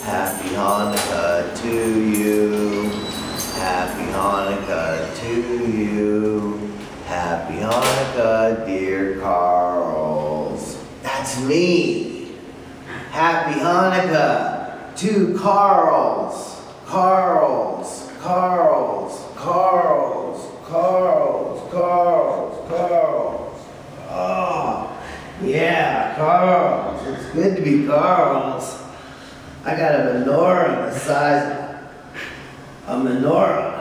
Happy Hanukkah to you. Happy Hanukkah to you. Happy Hanukkah, dear Carls. That's me. Happy Hanukkah to Carls. Carls. Carls. Carls. Carls. Carls. Carls. Oh, yeah, Carls. It's good to be Carls. I got a menorah the size of a menorah.